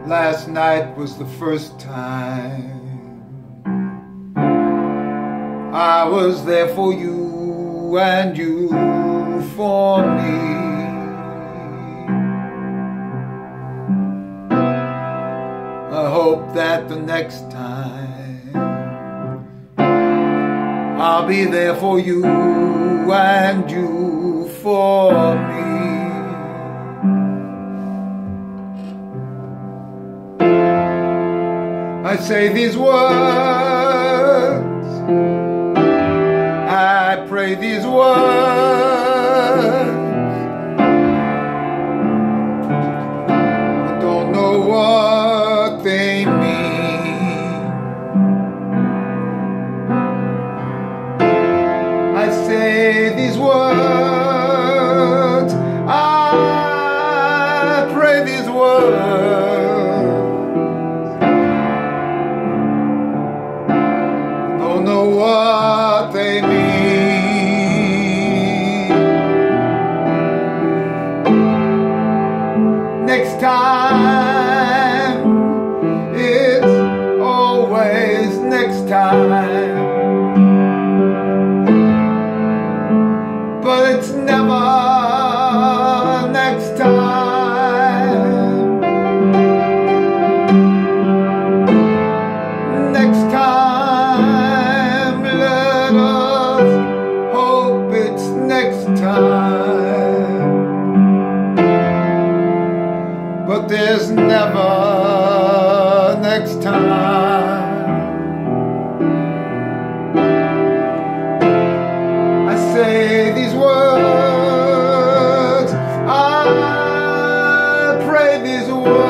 Last night was the first time I was there for you and you for me. I hope that the next time I'll be there for you and you for me. I say these words, I pray these words, I don't know what they mean. I say these words, I pray these words, know what they mean. Next time, it's always next time, but it's never next time. Next time, hope it's next time, but there's never next time. I say these words, I pray these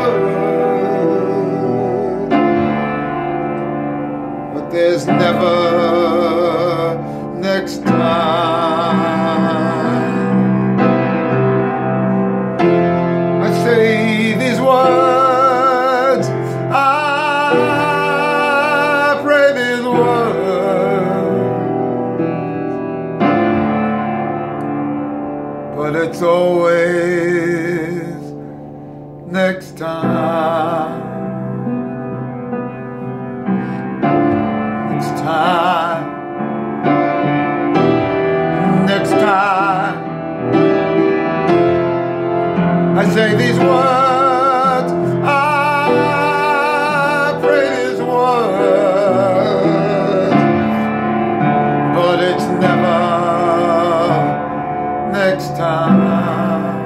words, but there's never next time. I say these words, I pray these words, but it's always next time. Next time. Next time I say these words, I pray these words, but it's never next time.